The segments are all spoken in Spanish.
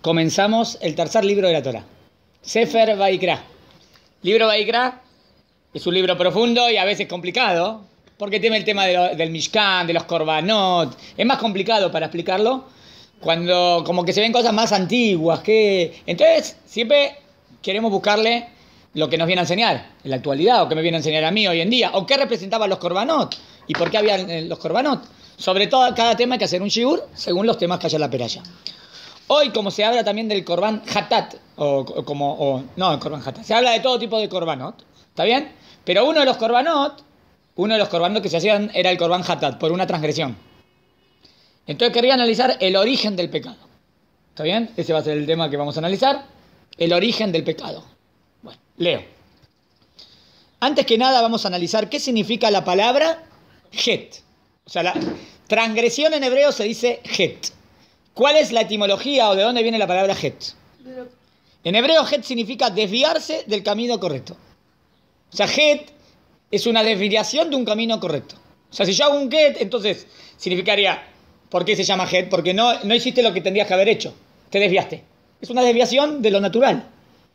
comenzamos el tercer libro de la Torá, Sefer Vaikra. Libro Vaikra es un libro profundo y a veces complicado, porque tiene el tema del Mishkan, de los Korbanot. Es más complicado para explicarlo cuando como que se ven cosas más antiguas. Entonces siempre queremos buscarle lo que nos viene a enseñar en la actualidad, o que me viene a enseñar a mí hoy en día, o qué representaban los Korbanot, y por qué había los Korbanot. Sobre todo, cada tema hay que hacer un shiur según los temas que haya en la peralla. Hoy, como se habla también del Korban Hatat, el Korban Hatat, se habla de todo tipo de Korbanot, ¿está bien? Pero uno de los Korbanot que se hacían era el Korban Hatat, por una transgresión. Entonces quería analizar el origen del pecado, ¿está bien? Ese va a ser el tema que vamos a analizar, el origen del pecado. Bueno, leo. Antes que nada vamos a analizar qué significa la palabra Het. O sea, la transgresión en hebreo se dice Het. ¿Cuál es la etimología o de dónde viene la palabra Het? En hebreo Het significa desviarse del camino correcto. O sea, Het es una desviación de un camino correcto. O sea, si yo hago un Get, entonces significaría, ¿por qué se llama Het? Porque no hiciste lo que tendrías que haber hecho. Te desviaste. Es una desviación de lo natural.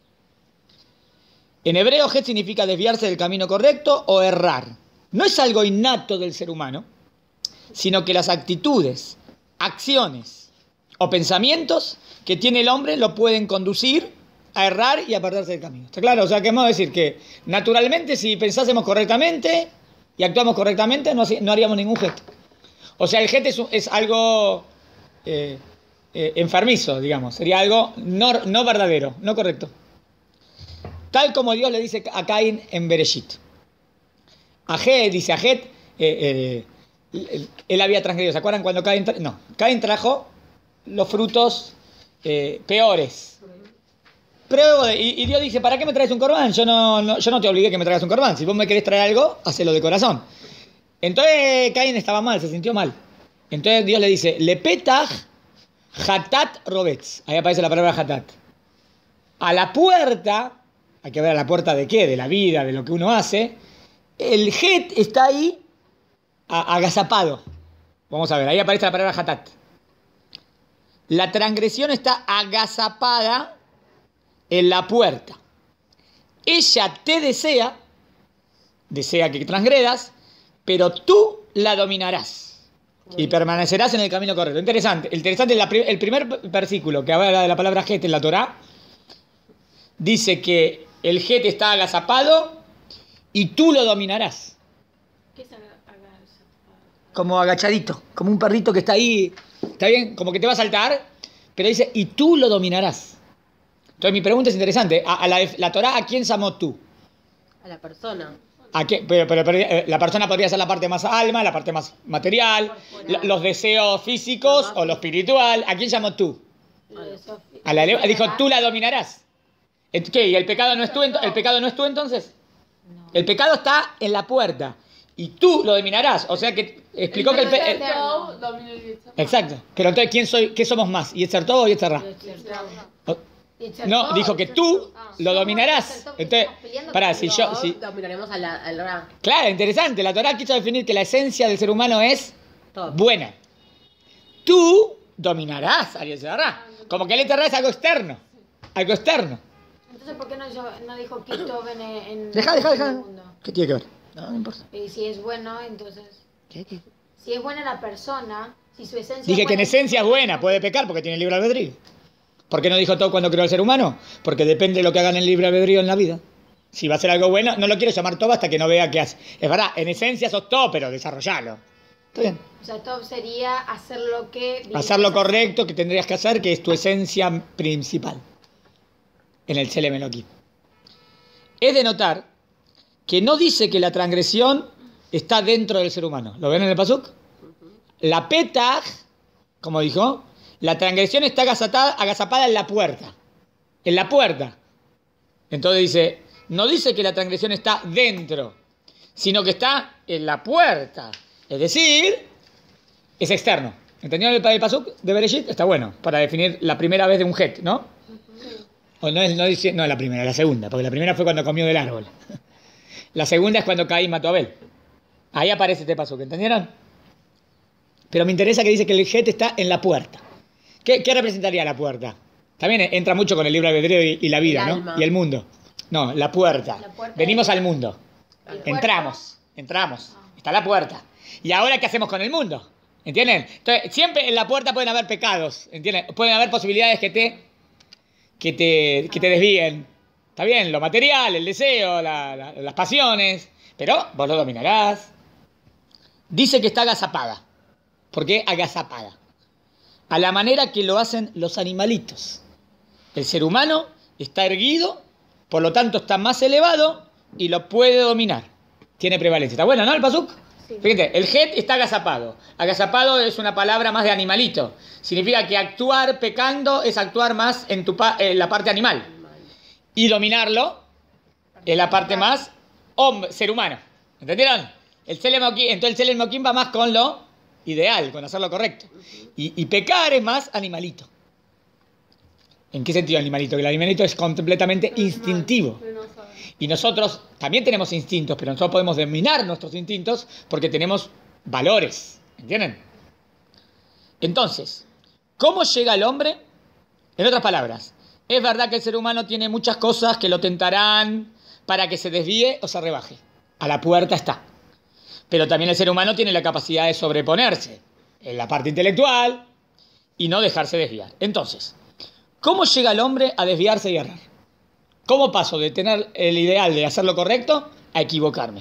En hebreo, Het significa desviarse del camino correcto o errar. No es algo innato del ser humano, sino que las actitudes, acciones o pensamientos que tiene el hombre lo pueden conducir a errar y a perderse del camino. ¿Está claro? O sea, queremos decir que naturalmente si pensásemos correctamente y actuamos correctamente no haríamos ningún Het. O sea, el Het es algo enfermizo, digamos. Sería algo no verdadero, no correcto. Tal como Dios le dice a Caín en Bereshit. Dice a Het, él había transgredido. ¿Se acuerdan cuando Caín trajo los frutos peores? Y Dios dice, ¿para qué me traes un corbán? Yo no te obligué que me traigas un corbán. Si vos me querés traer algo, hacelo de corazón. Entonces Caín estaba mal, se sintió mal. Entonces Dios le dice, Lepetach Hatat Robetz. Ahí aparece la palabra Hatat. A la puerta, hay que ver a la puerta de qué, de la vida, de lo que uno hace. El Het está ahí agazapado. Vamos a ver, ahí aparece la palabra Hatat. La transgresión está agazapada en la puerta. Ella te desea que transgredas, pero tú la dominarás y permanecerás en el camino correcto. Interesante es el primer versículo que habla de la palabra Het en la Torá. Dice que el Het está agazapado y tú lo dominarás. ¿Qué es agazapado? Como agachadito, como un perrito que está ahí, ¿está bien? Como que te va a saltar, pero dice, y tú lo dominarás. Entonces mi pregunta es interesante. La Torá, ¿a quién llamó tú? A la persona. ¿A qué? Pero la persona podría ser la parte más alma, la parte más material, los deseos físicos o lo espiritual. ¿A quién llamó tú? Dijo, tú la dominarás. ¿Qué? ¿Y el pecado no es tú? ¿El pecado no es tú entonces? No. El pecado está en la puerta y tú lo dominarás. O sea que explicó que el pecado... Exacto. Pero entonces, ¿qué somos más? ¿Yetzer Tov o Yetzer Ra? No, dijo que tú lo dominarás. Entonces, si dominaremos al Ra. Claro, interesante. La Torá quiso definir que la esencia del ser humano es buena. Tú dominarás al Yetzer Ra. Como que el Yetzer Ra es algo externo. Algo externo. Entonces, ¿por qué no dijo Kitov en Deja. el mundo? ¿Qué tiene que ver? No importa. Y si es bueno, entonces... ¿Qué? Si es buena la persona, si su esencia Dije es que en buena, esencia es buena, puede pecar porque tiene libre albedrío. ¿Por qué no dijo todo cuando creó al ser humano? Porque depende de lo que hagan en el libre albedrío en la vida. Si va a ser algo bueno, no lo quiero llamar todo hasta que no vea qué hace. Es verdad, en esencia sos todo, pero desarrollalo. ¿Está bien? O sea, Tov sería hacer lo que... Hacer lo correcto que tendrías que hacer, que es tu esencia principal. En el Tselem Elohim. Es de notar que no dice que la transgresión está dentro del ser humano. ¿Lo ven en el pasuk? La petach, como dijo, la transgresión está agazapada en la puerta. En la puerta. Entonces dice, no dice que la transgresión está dentro, sino que está en la puerta. Es decir, es externo. ¿Entendieron el pasuk de Bereshit? Está bueno, para definir la primera vez de un Het, ¿no? O no es la primera, la segunda, porque la primera fue cuando comió del árbol. La segunda es cuando Caín mató a Abel. Ahí aparece este pasuk, ¿entendieron? Pero me interesa que dice que el Het está en la puerta. ¿Qué representaría la puerta? También entra mucho con el libre albedrío y la vida, El ¿no? alma. Y el mundo. No, la puerta. La puerta Venimos es- al mundo. El cuerpo. Entramos. Está la puerta. ¿Y ahora qué hacemos con el mundo? ¿Entienden? Entonces, siempre en la puerta pueden haber pecados, ¿entienden? Pueden haber posibilidades que te desvíen. Está bien, lo material, el deseo, las pasiones, pero vos lo dominarás. Dice que está agazapada. ¿Por qué agazapada? A la manera que lo hacen los animalitos. El ser humano está erguido, por lo tanto está más elevado y lo puede dominar. Tiene prevalencia. ¿Está bueno, no, el pasuk? Sí. Fíjate, el het está agazapado. Agazapado es una palabra más de animalito. Significa que actuar pecando es actuar más en la parte animal. Y dominarlo es la parte más ser humano. ¿Entendieron? Entonces el Tselem Moquín va más con lo ideal, con hacer lo correcto. Y pecar es más animalito. ¿En qué sentido animalito? Que el animalito es completamente instintivo. Y nosotros también tenemos instintos, pero nosotros podemos dominar nuestros instintos porque tenemos valores. ¿Entienden? Entonces, ¿cómo llega el hombre? En otras palabras, es verdad que el ser humano tiene muchas cosas que lo tentarán para que se desvíe o se rebaje. A la puerta está. Pero también el ser humano tiene la capacidad de sobreponerse en la parte intelectual y no dejarse desviar. Entonces, ¿cómo llega el hombre a desviarse y errar? ¿Cómo paso de tener el ideal de hacer lo correcto a equivocarme?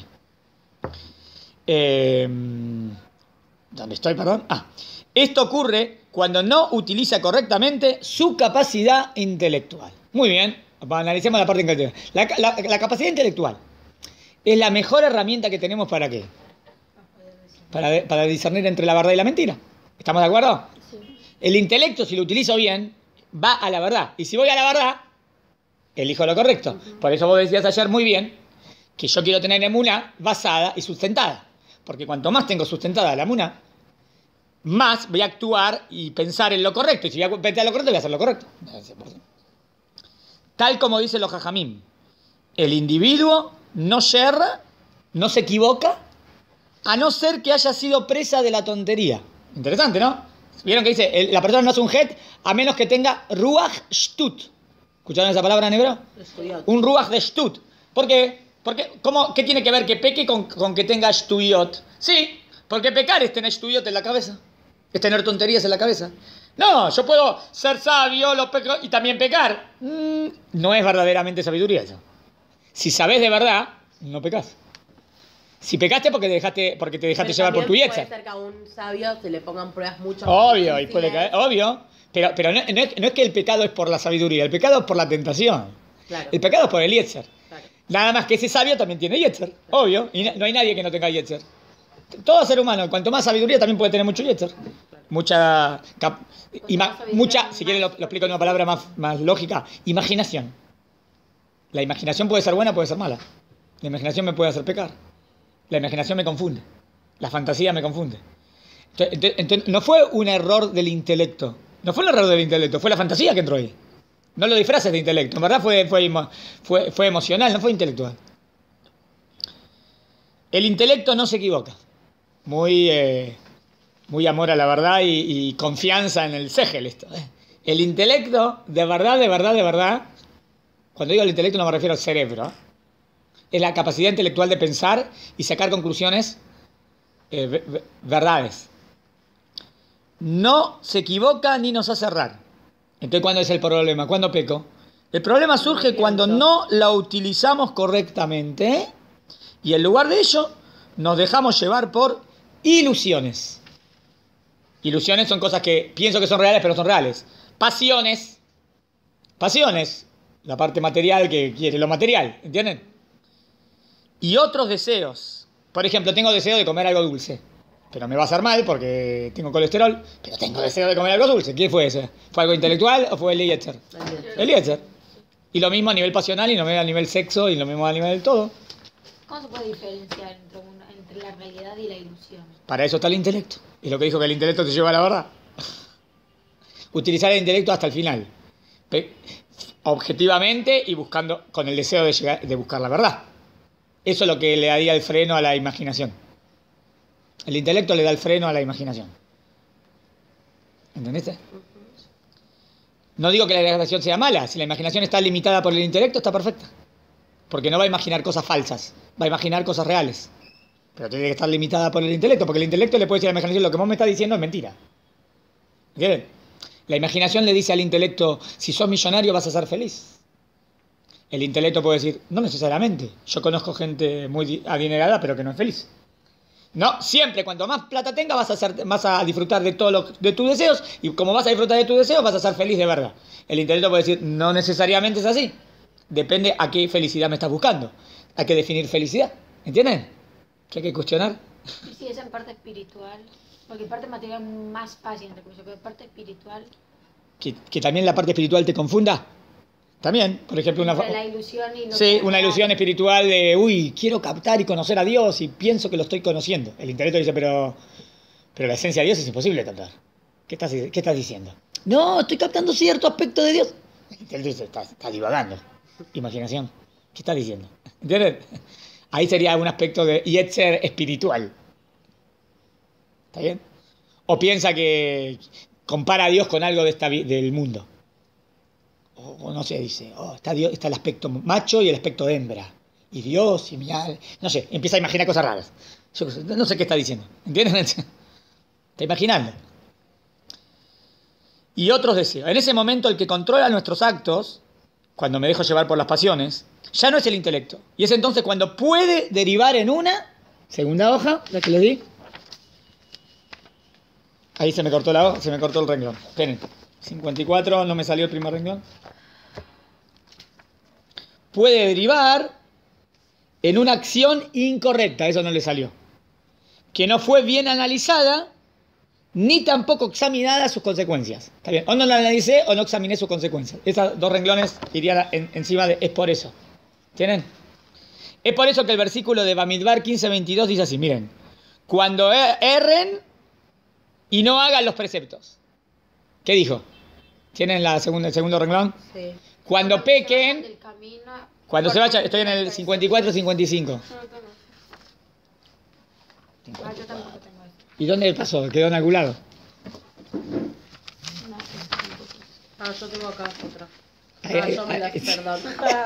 ¿Dónde estoy, perdón? Esto ocurre cuando no utiliza correctamente su capacidad intelectual. Muy bien, analicemos la parte intelectual. La capacidad intelectual es la mejor herramienta que tenemos ¿para qué? Para discernir entre la verdad y la mentira. ¿Estamos de acuerdo? Sí. El intelecto, si lo utilizo bien, va a la verdad. Y si voy a la verdad, elijo lo correcto. Por eso vos decías ayer muy bien que yo quiero tener emuná basada y sustentada. Porque cuanto más tengo sustentada la emuná, más voy a actuar y pensar en lo correcto. Y si voy a pensar en lo correcto, voy a hacer lo correcto. Tal como dicen los jajamim, el individuo no yerra, no se equivoca, a no ser que haya sido presa de la tontería. Interesante, ¿no? ¿Vieron que dice, la persona no hace un het a menos que tenga ruach shtut? ¿Escucharon esa palabra en hebreo? Un ruach de shtut. ¿Por qué? ¿Qué tiene que ver que peque con que tenga shtuyot? Sí, porque pecar es tener shtuyot en la cabeza. Es tener tonterías en la cabeza. No, yo puedo ser sabio y también pecar. No es verdaderamente sabiduría eso. Si sabes de verdad, no pecas. Si pecaste porque te dejaste llevar por tu Puede yetzer. ser que a un sabio se le pongan pruebas mucho más Obvio, y puede difíciles. caer, obvio. Pero no es que el pecado es por la sabiduría, el pecado es por la tentación. Claro. El pecado es por el yetzer. Claro. Nada más que ese sabio también tiene yetzer, obvio. Y no hay nadie que no tenga yetzer. Todo ser humano, cuanto más sabiduría también puede tener mucho yetzer. Mucha, si quieren lo explico en una palabra más lógica, imaginación. La imaginación puede ser buena, puede ser mala. La imaginación me puede hacer pecar. La imaginación me confunde. La fantasía me confunde. Entonces, no fue un error del intelecto. No fue un error del intelecto, fue la fantasía que entró ahí. No lo disfraces de intelecto. En verdad fue emocional, no fue intelectual. El intelecto no se equivoca. Muy amor a la verdad y confianza en el segel esto. El intelecto, de verdad, cuando digo el intelecto no me refiero al cerebro, es la capacidad intelectual de pensar y sacar conclusiones, verdades. No se equivoca ni nos hace errar. Entonces, ¿cuándo es el problema? ¿Cuándo peco? El problema surge cuando no la utilizamos correctamente y en lugar de ello nos dejamos llevar por ilusiones. Ilusiones son cosas que pienso que son reales, pero son reales. Pasiones, la parte material que quiere lo material, ¿entienden? Y otros deseos. Por ejemplo, tengo deseo de comer algo dulce, pero me va a hacer mal porque tengo colesterol, pero tengo deseo de comer algo dulce. ¿Qué fue ese? ¿Fue algo intelectual o fue el yetzer? El yetzer. Y lo mismo a nivel pasional, y lo mismo a nivel sexo, y lo mismo a nivel del todo. ¿Cómo se puede diferenciar entre la realidad y la ilusión? Para eso está el intelecto. Y lo que dijo que el intelecto te lleva a la verdad. Utilizar el intelecto hasta el final. Objetivamente y buscando, con el deseo de buscar la verdad. Eso es lo que le daría el freno a la imaginación. El intelecto le da el freno a la imaginación. ¿Entendiste? No digo que la imaginación sea mala. Si la imaginación está limitada por el intelecto, está perfecta. Porque no va a imaginar cosas falsas. Va a imaginar cosas reales. Pero tiene que estar limitada por el intelecto. Porque el intelecto le puede decir a la imaginación, lo que vos me estás diciendo es mentira. ¿Entienden? La imaginación le dice al intelecto, si sos millonario vas a ser feliz. El intelecto puede decir, no necesariamente. Yo conozco gente muy adinerada, pero que no es feliz. No, siempre, cuanto más plata tengas, vas a disfrutar de de tus deseos, y como vas a disfrutar de tus deseos, vas a ser feliz de verdad. El intelecto puede decir, no necesariamente es así. Depende a qué felicidad me estás buscando. Hay que definir felicidad. ¿Entienden? Que hay que cuestionar. Y si es en parte espiritual, porque en parte material es más fácil, entre comillas, pero en parte espiritual. Que también la parte espiritual te confunda. También, por ejemplo, La ilusión y sí, una ilusión espiritual de, quiero captar y conocer a Dios y pienso que lo estoy conociendo. El intelecto dice, pero la esencia de Dios es imposible de captar. ¿Qué estás diciendo? No, estoy captando cierto aspecto de Dios. El intelecto dice, está divagando. Imaginación. ¿Qué estás diciendo? ¿Entiendes? Ahí sería un aspecto de Yetzer espiritual. ¿Está bien? O piensa que compara a Dios con algo del mundo. O no sé, dice, está el aspecto macho y el aspecto hembra. Y Dios y mi alma. No sé, empieza a imaginar cosas raras. Yo no sé qué está diciendo. ¿Entiendes? Está imaginando. Y otros deseos. En ese momento el que controla nuestros actos, cuando me dejo llevar por las pasiones, ya no es el intelecto. Y es entonces cuando puede derivar en una segunda hoja, la que les di. Ahí se me cortó el renglón. Esperen. 54, no me salió el primer renglón. Puede derivar en una acción incorrecta, eso no le salió. Que no fue bien analizada, ni tampoco examinada sus consecuencias. ¿Está bien? O no la analicé o no examiné sus consecuencias. Esos dos renglones irían encima de es por eso. ¿Tienen? Es por eso que el versículo de Bamidbar 15:22 dice así, miren. Cuando erren y no hagan los preceptos. ¿Qué dijo? ¿Tienen el segundo renglón? Sí. Cuando pequen, cuando se vaya, estoy en el 54-55. Yo tampoco tengo eso. ¿Y dónde pasó? ¿Quedó en algún lado? Yo tengo acá otra. Ahí, Yo me la perdón.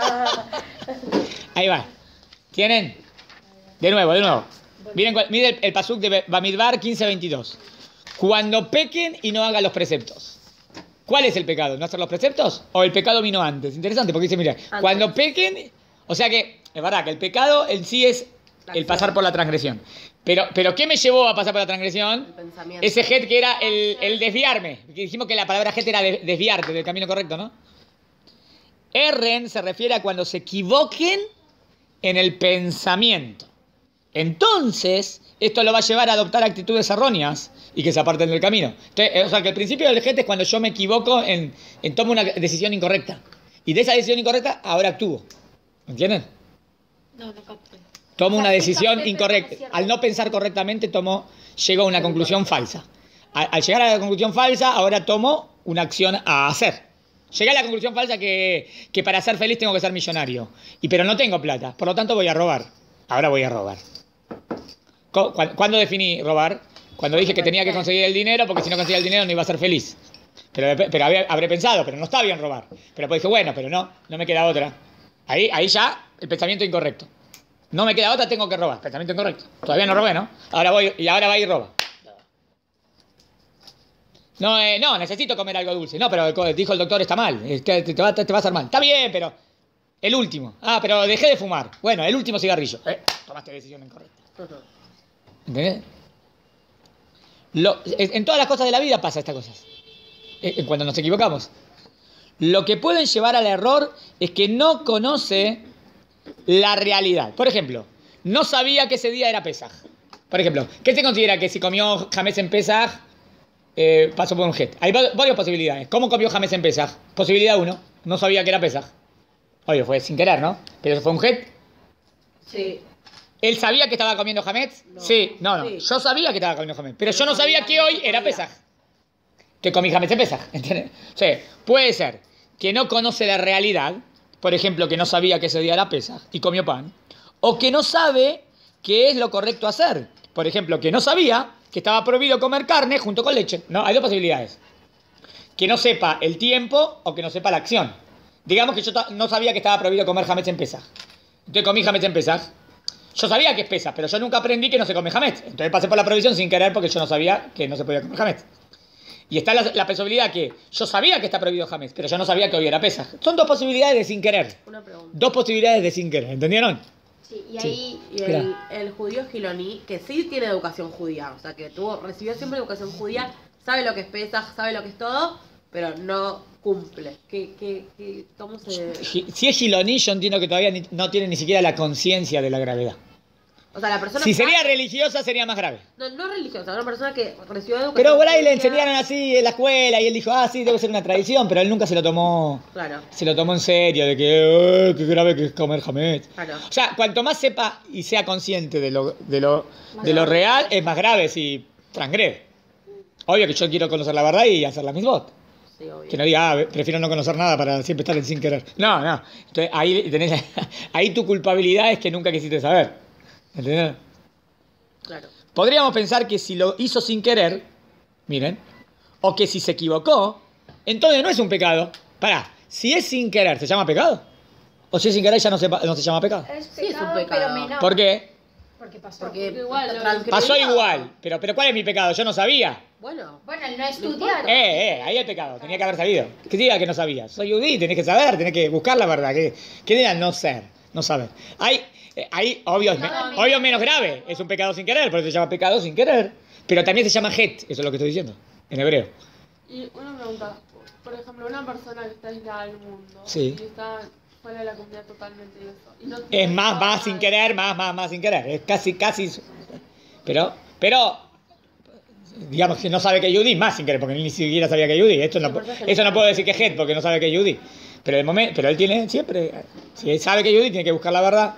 ahí va. ¿Tienen? De nuevo. Miren el pasuk de Bamidbar 15:22. Cuando pequen y no hagan los preceptos. ¿Cuál es el pecado? ¿No hacer los preceptos? ¿O el pecado vino antes? Interesante, porque dice, mira, cuando pequen, o sea que, es verdad que el pecado en sí es el pasar por la transgresión. Pero ¿qué me llevó a pasar por la transgresión? El pensamiento. Ese jet que era el desviarme. Dijimos que la palabra jet era desviarte del camino correcto, ¿no? Erren se refiere a cuando se equivoquen en el pensamiento. Entonces, esto lo va a llevar a adoptar actitudes erróneas y que se aparten del camino. Entonces, o sea, que el principio del jet es cuando yo me equivoco en tomo una decisión incorrecta. Y de esa decisión incorrecta, ahora actúo. ¿Entienden? No capté. Tomo una sí decisión capté, incorrecta. no Al no pensar correctamente, llego a una conclusión falsa. Al llegar a la conclusión falsa, ahora tomo una acción a hacer. Llegué a la conclusión falsa que para ser feliz tengo que ser millonario. Pero no tengo plata, por lo tanto voy a robar. Ahora voy a robar. ¿Cuándo definí robar? Cuando dije que tenía que conseguir el dinero, porque si no conseguía el dinero no iba a ser feliz. Pero habré pensado, pero no está bien robar. Pero después dije, bueno, pero no me queda otra. Ahí ya el pensamiento incorrecto. No me queda otra, tengo que robar. Pensamiento incorrecto. Todavía no robé, ¿no? Ahora va y roba. No, necesito comer algo dulce. No, pero dijo el doctor, está mal. Te va a hacer mal. Está bien, pero el último. Pero dejé de fumar. Bueno, el último cigarrillo. Tomaste decisión incorrecta. ¿Entendés? En todas las cosas de la vida pasa estas cosas. Cuando nos equivocamos. Lo que pueden llevar al error es que no conoce la realidad. Por ejemplo, no sabía que ese día era Pesaj. Por ejemplo, ¿qué se considera que si comió Hametz en Pesaj pasó por un jet? Hay varias posibilidades. ¿Cómo comió Hametz en Pesaj? Posibilidad 1. No sabía que era Pesaj. Obvio, fue sin querer, ¿no? Pero eso fue un jet. Sí. ¿Él sabía que estaba comiendo Hametz? No. Sí. No. Sí. Yo sabía que estaba comiendo Hametz. Pero yo no sabía que hoy era Pesaj. Que comí Hametz en Pesaj. ¿Entiendes? O sea, puede ser que no conoce la realidad. Por ejemplo, que no sabía que ese día era Pesaj y comió pan. O que no sabe qué es lo correcto hacer. Por ejemplo, que no sabía que estaba prohibido comer carne junto con leche. No, hay dos posibilidades. que no sepa el tiempo o que no sepa la acción. Digamos que yo no sabía que estaba prohibido comer hametz en Pesaj. Entonces comí hametz en Pesaj. Yo sabía que es Pesaj, pero yo nunca aprendí que no se come hametz. Entonces pasé por la prohibición sin querer porque yo no sabía que no se podía comer hametz. Y está la posibilidad que yo sabía que está prohibido hametz, pero yo no sabía que hoy era Pesaj. Son dos posibilidades de sin querer. Una pregunta. Dos posibilidades de sin querer, ¿entendieron? Sí, y Sí. ahí Y el judío Giloní, que sí tiene educación judía, o sea, que recibió siempre educación judía, sabe lo que es Pesaj, sabe lo que es todo, pero no cumple. ¿Cómo se...? Si es Giloní, yo entiendo que todavía no tiene ni siquiera la conciencia de la gravedad. O sea, la persona... Si sería religiosa, sería más grave. No religiosa, una persona que recibió educación Pero por ahí le judía. enseñaron así en la escuela y él dijo, sí, debe ser una tradición, pero él nunca se lo tomó Claro, en serio, de que qué grave que es comer hametz. claro. O sea, cuanto más sepa y sea consciente de lo real, es más grave si transgrede. Obvio que yo quiero conocer la verdad y hacer la misbot. Sí, obvio. Que no diga, prefiero no conocer nada para siempre estar en sin querer. No. Entonces ahí tu culpabilidad es que nunca quisiste saber. ¿Entendés? Claro. Podríamos pensar que si lo hizo sin querer, miren, o que si se equivocó, entonces no es un pecado. Pará, si es sin querer, ¿se llama pecado? ¿O si es sin querer ya no se llama pecado? es Sí, es un pecado, pecado. pero menor. ¿Por qué? Porque pasó. Porque igual, transgredió. Pasó igual, pero ¿cuál es mi pecado? Yo no sabía. Bueno, Bueno, el no estudiar. Ahí hay pecado, tenía que haber sabido. ¿Qué diga que no sabía? Soy judí, tenés que saber, tenés que buscar la verdad. ¿Qué diga no ser, no saber? Ahí obvio es menos grave, es un pecado sin querer, por eso se llama pecado sin querer. Pero también se llama het, eso es lo que estoy diciendo, en hebreo. Y una pregunta, por ejemplo, una persona que está aislada del mundo Sí. y está fuera de la comunidad totalmente y eso, y no Es tiene más nada sin de- querer, más sin querer. Es casi. Pero, digamos que no sabe que es judí, más sin querer, porque ni siquiera sabía que es judí. Eso no puedo decir que es het, porque no sabe que es judí. Pero él tiene siempre, si él sabe que es judí, tiene que buscar la verdad.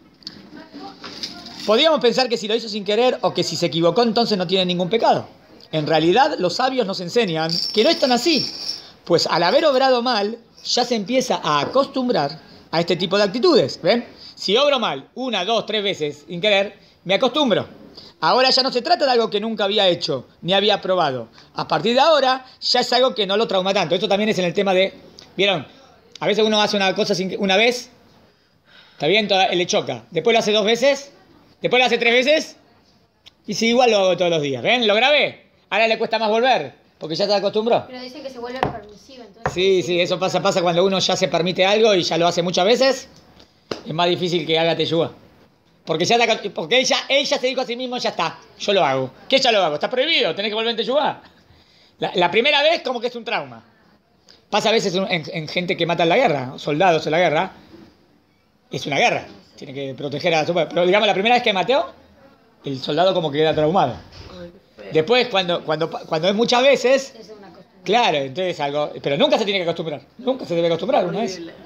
Podríamos pensar que si lo hizo sin querer o que si se equivocó, entonces no tiene ningún pecado. En realidad, los sabios nos enseñan que no es tan así. Pues al haber obrado mal, ya se empieza a acostumbrar a este tipo de actitudes. ¿Ven? Si obro mal 1, 2, 3 veces sin querer, me acostumbro. Ahora ya no se trata de algo que nunca había hecho ni había probado. A partir de ahora ya es algo que no lo trauma tanto. Esto también es en el tema de... ¿Vieron? A veces uno hace una cosa una vez, está bien, le choca. Después lo hace 2 veces, después lo hace 3 veces, y si igual lo hago todos los días. ¿Ven? Lo grabé. Ahora le cuesta más volver, porque ya se acostumbró. Pero dicen que se vuelve permisivo, entonces... Sí, eso pasa cuando uno ya se permite algo y ya lo hace muchas veces. Es más difícil que haga teyuá. Porque él ya se dijo a sí mismo, ya está, yo lo hago. ¿Qué ya lo hago? Está prohibido, tenés que volver en teyuá. La primera vez como que es un trauma. Pasa a veces en gente que mata en la guerra, soldados en la guerra. Es una guerra, tiene que proteger a su pueblo. Pero digamos, la primera vez que mateo, el soldado como que queda traumado. ay, qué feo. Después, cuando es muchas veces, Es una costumbre. claro, entonces algo... Pero nunca se tiene que acostumbrar, nunca se debe acostumbrar una vez. Horrible.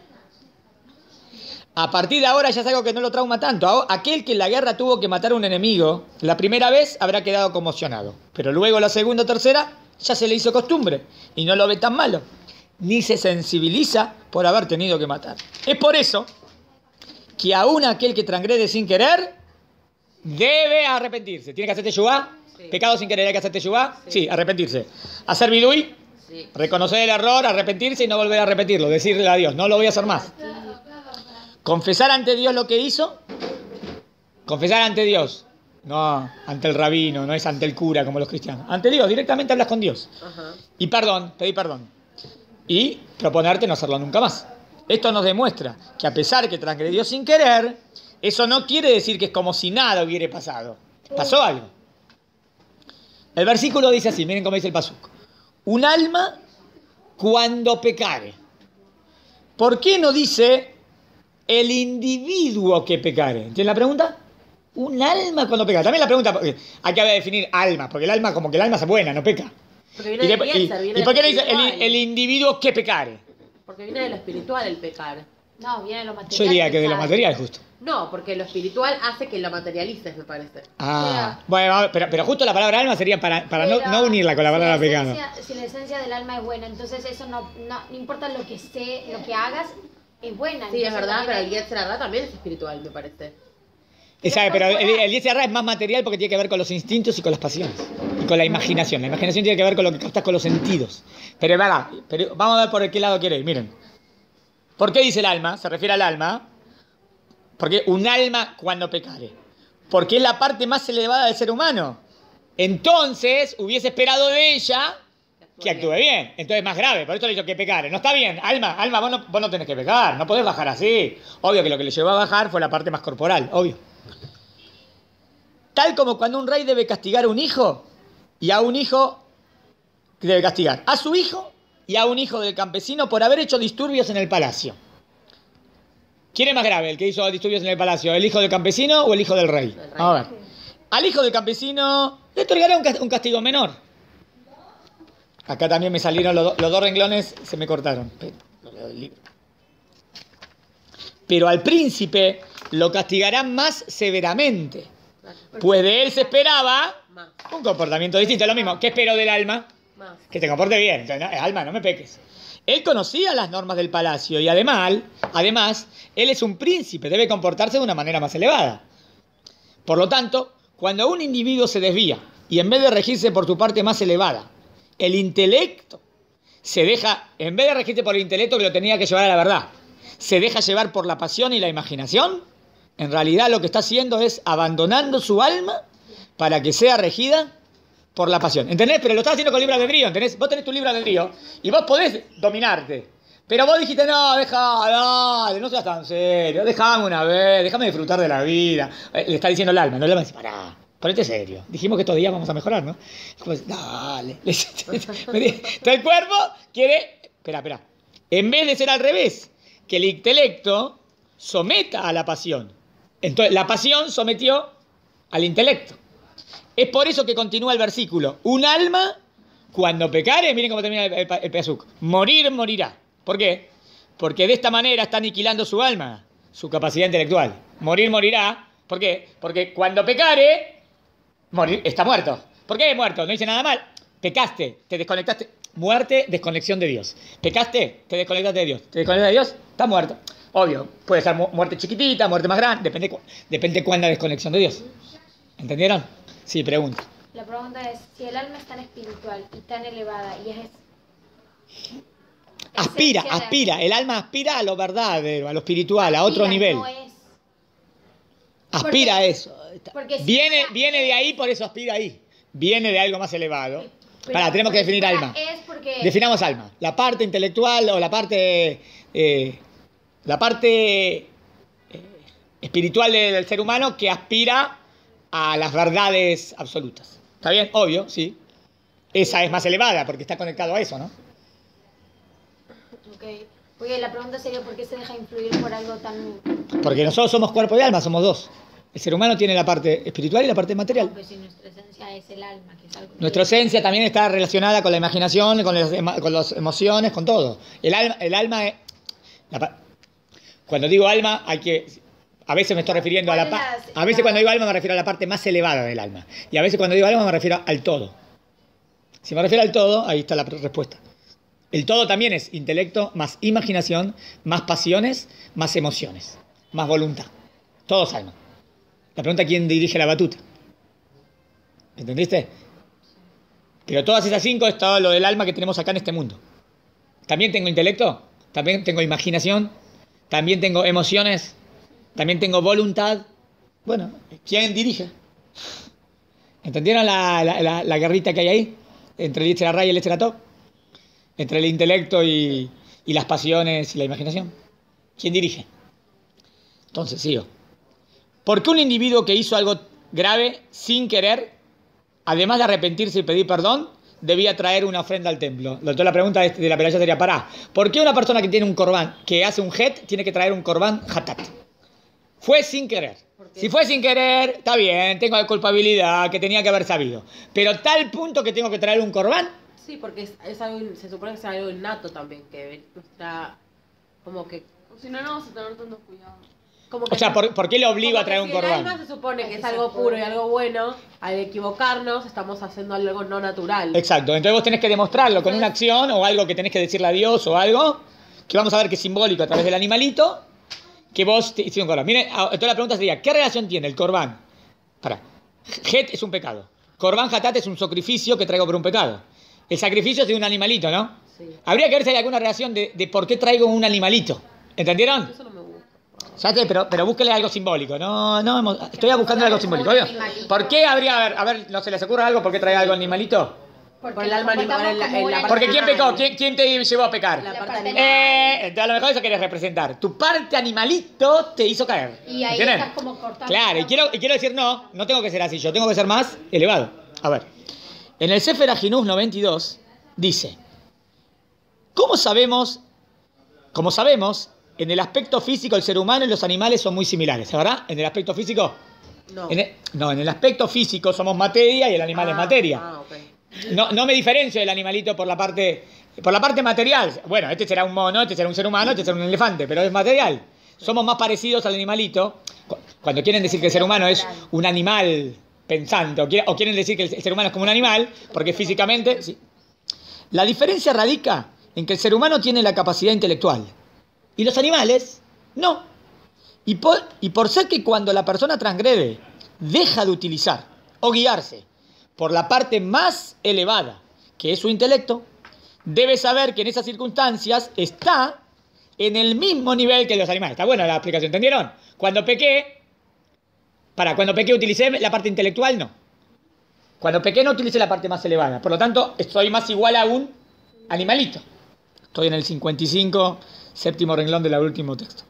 A partir de ahora ya es algo que no lo trauma tanto. Aquel que en la guerra tuvo que matar a un enemigo, la primera vez habrá quedado conmocionado. Pero luego la segunda o tercera ya se le hizo costumbre y no lo ve tan malo. Ni se sensibiliza por haber tenido que matar. Es por eso que aún aquel que transgrede sin querer debe arrepentirse. ¿Tiene que hacer teshuvá? Sí. ¿Pecado sin querer hay que hacer teshuvá? Sí. Sí, arrepentirse. Hacer bidui, Sí. reconocer el error, arrepentirse y no volver a repetirlo. Decirle a Dios, no lo voy a hacer más. Confesar ante Dios lo que hizo. Confesar ante Dios. No ante el rabino, no es ante el cura como los cristianos. Ante Dios, directamente hablas con Dios. Ajá. Y pedir perdón. Y proponerte no hacerlo nunca más. Esto nos demuestra que a pesar que transgredió sin querer, eso no quiere decir que es como si nada hubiera pasado. Pasó algo. El versículo dice así, miren cómo dice el pasuk. Un alma cuando pecare. ¿Por qué no dice el individuo que pecare? ¿Entienden la pregunta? Un alma cuando pecare. También la pregunta, porque hay que definir alma, porque el alma como que el alma es buena, no peca. Porque viene de Yetzer, viene ¿Y por qué no de lo dice espiritual. el individuo que pecare? Porque viene de lo espiritual el pecar. No, viene lo material. Yo diría que de lo pesado. material justo. No, porque lo espiritual hace que lo materialices, me parece. Bueno, pero justo la palabra alma sería para Pero no unirla con la palabra pecado. Si la esencia del alma es buena, entonces eso no importa lo que lo que hagas, es buena. Sí, es Entonces, verdad, pero el también Yetzer Hara también es espiritual, me parece. Pero el Yetzer Hara es más material porque tiene que ver con los instintos y con las pasiones. con la imaginación. La imaginación tiene que ver con lo que captas con los sentidos. Pero, vamos a ver por qué lado quiere ir. Miren. ¿Por qué dice el alma? Se refiere al alma. Porque un alma cuando pecare. Porque es la parte más elevada del ser humano. Entonces, hubiese esperado de ella que actúe bien. Entonces es más grave. Por eso le dicho que pecare. No está bien. Alma, vos no tenés que pecar. No podés bajar así. Obvio que lo que le llevó a bajar fue la parte más corporal. Obvio. Tal como cuando un rey debe castigar a un hijo, y a un hijo debe castigar a su hijo y a un hijo del campesino por haber hecho disturbios en el palacio. ¿Quién es más grave, el que hizo disturbios en el palacio? ¿El hijo del campesino o el hijo del rey? A ver. Al hijo del campesino le otorgará un castigo menor. Acá también me salieron los dos renglones, se me cortaron. Pero al príncipe lo castigarán más severamente. Pues de él se esperaba un comportamiento distinto. Es lo mismo. ¿Qué espero del alma? Que te comporte bien. Entonces, alma, no me peques. Él conocía las normas del palacio y además, él es un príncipe. Debe comportarse de una manera más elevada. Por lo tanto, cuando un individuo se desvía y en vez de regirse por su parte más elevada, el intelecto se deja, en vez de regirse por el intelecto que lo tenía que llevar a la verdad, se deja llevar por la pasión y la imaginación, en realidad lo que está haciendo es abandonando su alma para que sea regida por la pasión. ¿Entendés? Pero lo estás haciendo con libre albedrío, ¿entendés? Vos tenés tu libre albedrío y vos podés dominarte. Pero vos dijiste, no, dale, no seas tan serio, déjame una vez, déjame disfrutar de la vida. Le está diciendo el alma, no el alma dice, pará, ponete serio. Dijimos que estos días vamos a mejorar, ¿no? Dale. Entonces el cuerpo quiere, espera. En vez de ser al revés, que el intelecto someta a la pasión. Entonces, la pasión sometió al intelecto. Es por eso que continúa el versículo. Un alma, cuando pecare, miren cómo termina el Pesuk, morirá. ¿Por qué? Porque de esta manera está aniquilando su alma, su capacidad intelectual. Morirá. ¿Por qué? Porque cuando pecare, está muerto. ¿Por qué muerto? No dice nada mal. Pecaste, te desconectaste. Muerte, desconexión de Dios. Pecaste, te desconectaste de Dios. Te desconectaste de Dios, está muerto. Obvio, puede ser muerte chiquitita, muerte más grande, depende cuándo la desconexión de Dios. ¿Entendieron? Sí, pregunta. La pregunta es, si el alma es tan espiritual y tan elevada y es... Aspira, el alma aspira a lo verdadero, a lo espiritual, a otro nivel. No es... Aspira a eso. Porque si viene de ahí, por eso aspira ahí. Viene de algo más elevado. Tenemos que definir alma. Definamos alma. La parte intelectual o la parte espiritual del ser humano que aspira a las verdades absolutas. ¿Está bien? Obvio, sí. Esa es más elevada porque está conectado a eso, ¿no? Ok. Porque la pregunta sería ¿por qué se deja influir por algo tan...? Porque nosotros somos cuerpo y alma, somos dos. El ser humano tiene la parte espiritual y la parte material. No, pues si nuestra esencia es el alma, que es algo... Nuestra esencia también está relacionada con la imaginación, con las emociones, con todo. El alma es... Cuando digo alma, a veces me estoy refiriendo a la parte... A veces cuando digo alma me refiero a la parte más elevada del alma. Y a veces cuando digo alma me refiero al todo. Si me refiero al todo, ahí está la respuesta. El todo también es intelecto, más imaginación, más pasiones, más emociones, más voluntad. Todo es alma. La pregunta es quién dirige la batuta. ¿Entendiste? Pero todas esas 5 es todo lo del alma que tenemos acá en este mundo. También tengo intelecto, también tengo imaginación, también tengo emociones, también tengo voluntad. Bueno, ¿quién dirige? ¿Entendieron la guerrita que hay ahí? Entre el Yetzer Hara y el Yetzer Tov. Entre el intelecto y las pasiones y la imaginación. ¿Quién dirige? Entonces, sigo. ¿Por qué un individuo que hizo algo grave sin querer, además de arrepentirse y pedir perdón, debía traer una ofrenda al templo? Entonces la pregunta de la peralla sería, ¿por qué una persona que tiene un corbán, que hace un het, tiene que traer un corbán hatat? Fue sin querer. Si fue sin querer, está bien, tengo la culpabilidad que tenía que haber sabido. Pero tal punto que tengo que traer un corbán. Sí, porque es algo, se supone que es algo innato también, que está como que... Si no, no vamos a tener tanto cuidado. O sea, ¿por qué le obligo a traer un corbán? El alma se supone que es algo puro y algo bueno. Al equivocarnos, estamos haciendo algo no natural. Exacto. Entonces vos tenés que demostrarlo con una acción o algo que tenés que decirle a Dios o algo que vamos a ver que es simbólico a través del animalito que vos te hiciste un corbán. Miren, entonces la pregunta sería, ¿qué relación tiene el corbán? Het es un pecado. Corban Hatat es un sacrificio que traigo por un pecado. El sacrificio es de un animalito, ¿no? Sí. Habría que ver si hay alguna relación de por qué traigo un animalito. ¿Entendieron? Eso no me gusta. Ya sé, pero búsquele algo simbólico. Estoy buscando algo simbólico. ¿Obvio? ¿Por qué habría, a ver, no se les ocurre algo? ¿Por qué trae algo animalito? Por el alma animal en la parte Porque ¿quién pecó? animal. ¿Quién te llevó a pecar? La parte parte animal. Entonces a lo mejor eso querés representar. Tu parte animalito te hizo caer. Y ahí ¿Entienden? estás como cortando. Claro, y quiero decir no tengo que ser así, yo tengo que ser más elevado. A ver, en el Sefer Ajinús 92 dice, como sabemos, en el aspecto físico el ser humano y los animales son muy similares, ¿verdad? En el aspecto físico, No. en el aspecto físico somos materia y el animal es materia. Ok. No me diferencio del animalito por la parte material. Bueno, este será un mono, este será un ser humano, este será un elefante, pero es material. Somos más parecidos al animalito. Cuando quieren decir que el ser humano es un animal pensante, o quieren decir que el ser humano es como un animal, porque físicamente... Sí. La diferencia radica en que el ser humano tiene la capacidad intelectual y los animales no. Y por ser que cuando la persona transgrede, deja de utilizar o guiarse por la parte más elevada, que es su intelecto, debe saber que en esas circunstancias está en el mismo nivel que los animales. Está buena la explicación, ¿entendieron? Cuando pequé utilicé la parte intelectual, no. Cuando pequé no utilicé la parte más elevada. Por lo tanto, estoy más igual a un animalito. Estoy en el 55, séptimo renglón del último texto.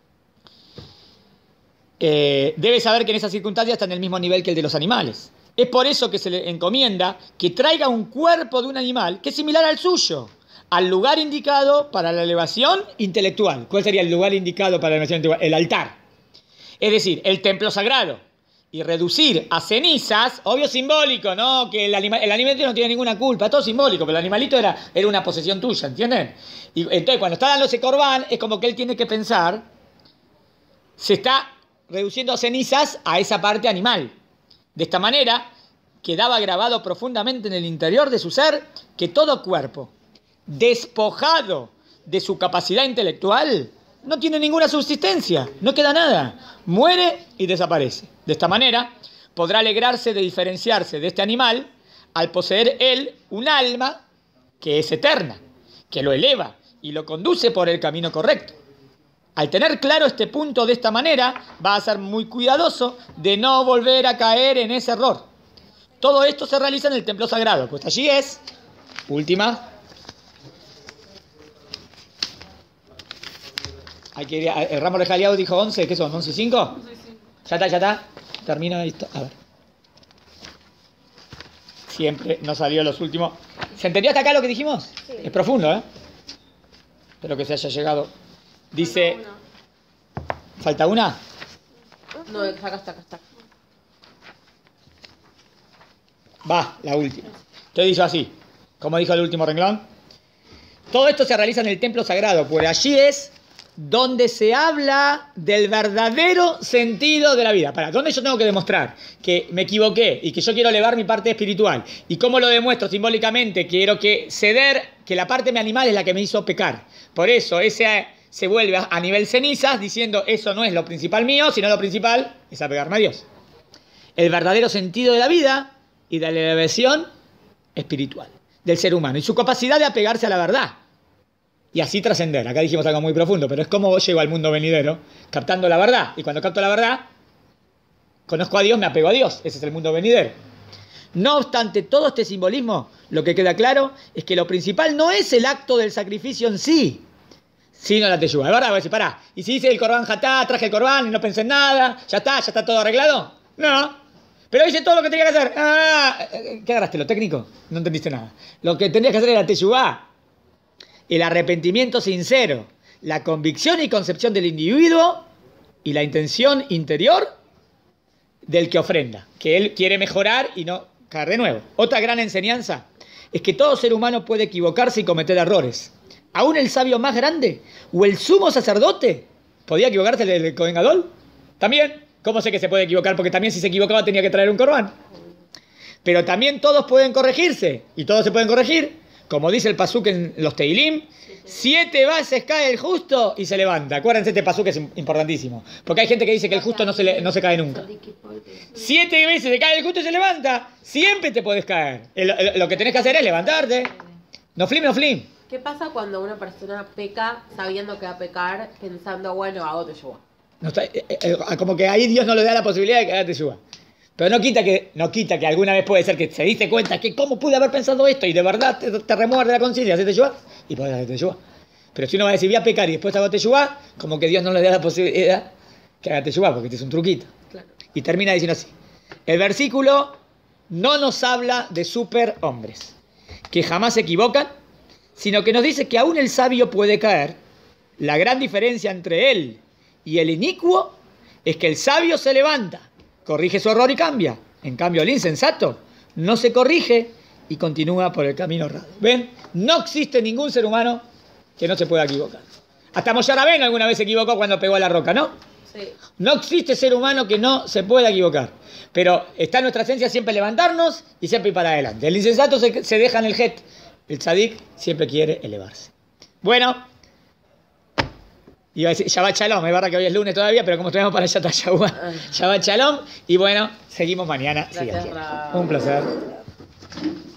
Debe saber que en esas circunstancias está en el mismo nivel que el de los animales. Es por eso que se le encomienda que traiga un cuerpo de un animal que es similar al suyo, al lugar indicado para la elevación intelectual. ¿Cuál sería el lugar indicado para la elevación intelectual? El altar. Es decir, el templo sagrado. Y reducir a cenizas, obvio simbólico, ¿no? Que el animalito no tiene ninguna culpa, todo simbólico, pero el animalito era una posesión tuya, ¿entienden? Y entonces cuando está dando ese corbán, es como que él tiene que pensar, se está reduciendo a cenizas a esa parte animal. De esta manera, quedaba grabado profundamente en el interior de su ser que todo cuerpo, despojado de su capacidad intelectual, no tiene ninguna subsistencia, no queda nada, muere y desaparece. De esta manera, podrá alegrarse de diferenciarse de este animal al poseer él un alma que es eterna, que lo eleva y lo conduce por el camino correcto. Al tener claro este punto de esta manera, va a ser muy cuidadoso de no volver a caer en ese error. Todo esto se realiza en el templo sagrado, pues allí es, última. Hay que ir el Ramos de Jaliao dijo 11, ¿qué son? ¿11 y 5? Ya está. Termino esto. A ver. Siempre no salió los últimos. ¿Se entendió hasta acá lo que dijimos? Sí. Es profundo, ¿eh? Espero que se haya llegado. Dice... ¿Falta una? No, acá está. Va, la última. Entonces dice así, como dijo el último renglón. Todo esto se realiza en el templo sagrado, pues allí es donde se habla del verdadero sentido de la vida. Para, ¿dónde yo tengo que demostrar que me equivoqué y que yo quiero elevar mi parte espiritual? ¿Y cómo lo demuestro simbólicamente? Quiero ceder que la parte de mi animal es la que me hizo pecar. Por eso ese se vuelve a nivel cenizas diciendo eso no es lo principal mío, sino lo principal es apegarme a Dios. El verdadero sentido de la vida y de la elevación espiritual del ser humano y su capacidad de apegarse a la verdad. Y así trascender. Acá dijimos algo muy profundo, pero es como llego al mundo venidero, captando la verdad. Y cuando capto la verdad, conozco a Dios, me apego a Dios. Ese es el mundo venidero. No obstante todo este simbolismo, lo que queda claro es que lo principal no es el acto del sacrificio en sí, sino la teyuba. Es verdad, voy a decir, pará, y si hice el corbán jatá, traje el corbán y no pensé en nada, ya está todo arreglado. No, pero hice todo lo que tenía que hacer. ¿Qué agarraste? ¿Lo técnico? No entendiste nada. Lo que tenías que hacer era la teyuba. El arrepentimiento sincero, la convicción y concepción del individuo y la intención interior del que ofrenda, que él quiere mejorar y no caer de nuevo. Otra gran enseñanza es que todo ser humano puede equivocarse y cometer errores. Aún el sabio más grande o el sumo sacerdote podía equivocarse el Kohen Gadol. También, ¿cómo sé que se puede equivocar? Porque también si se equivocaba tenía que traer un corbán. Pero también todos pueden corregirse y todos se pueden corregir. como dice el pasuk en los Teilim, 7 veces cae el justo y se levanta. Acuérdense, este pasuk es importantísimo. Porque hay gente que dice que el justo no se cae nunca. 7 veces se cae el justo y se levanta. Siempre te podés caer. Lo que tenés que hacer es levantarte. No flim. ¿Qué pasa cuando una persona peca sabiendo que va a pecar, pensando, bueno, hago teshuva? No está, como que ahí Dios no le da la posibilidad de que haga teshuva. Pero no quita que alguna vez puede ser que se diste cuenta que cómo pude haber pensado esto y de verdad te remuerde la conciencia, haces teshuva y podés hacer teshuva. Pero si uno va a decir voy a pecar y después hago teshuva, como que Dios no le da la posibilidad que haga teshuva porque este es un truquito. Claro. Y termina diciendo así. El versículo no nos habla de superhombres que jamás se equivocan, sino que nos dice que aún el sabio puede caer. La gran diferencia entre él y el inicuo es que el sabio se levanta, corrige su error y cambia. En cambio, el insensato no se corrige y continúa por el camino errado. ¿Ven? No existe ningún ser humano que no se pueda equivocar. Hasta Moshe Rabbeinu alguna vez se equivocó cuando pegó a la roca, ¿no? Sí. No existe ser humano que no se pueda equivocar. Pero está en nuestra esencia siempre levantarnos y siempre ir para adelante. El insensato se deja en el jet. El tzadik siempre quiere elevarse. Bueno, iba a decir Shabbat Shalom. Es verdad que hoy es lunes todavía, pero como estuvimos para allá está Shabbat Shalom. Y bueno, seguimos mañana. Gracias, Sí, Rav. un placer.